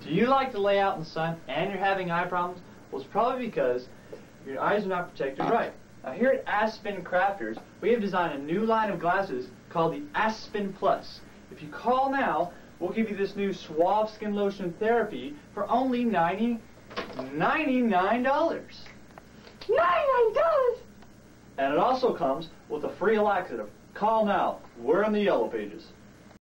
Do you like to lay out in the sun and you're having eye problems? Well, it's probably because your eyes are not protected right. Now here at Aspen Crafters, we have designed a new line of glasses called the Aspen Plus. If you call now, we'll give you this new Sauve skin lotion therapy for only $99. $99? And it also comes with a free laxative. Call now. We're in the yellow pages.